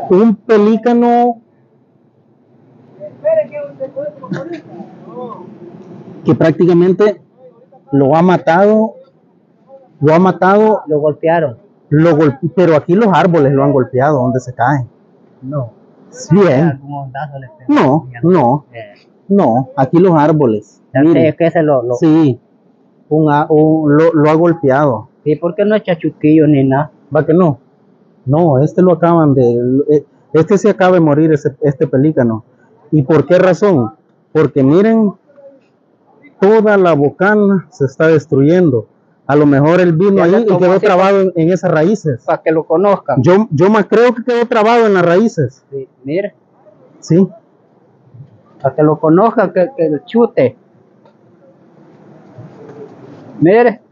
Un pelícano que prácticamente lo ha matado, Lo golpearon. pero aquí los árboles lo han golpeado, donde se caen. No. Bien. Algún ondazo le pegó. No, no, aquí los árboles. Mire, Es que se lo. sí, lo ha golpeado. ¿Y por qué no echa chuquillo ni nada? ¿Va que no? No, este lo acaban de... Este se acaba de morir, este pelícano. ¿Y por qué razón? Porque miren, toda la bocana se está destruyendo. A lo mejor él vino ahí y quedó trabado en esas raíces. Para que lo conozcan. Yo más creo que quedó trabado en las raíces. Sí, mire. Sí. Para que lo conozcan, que el chute. Mire.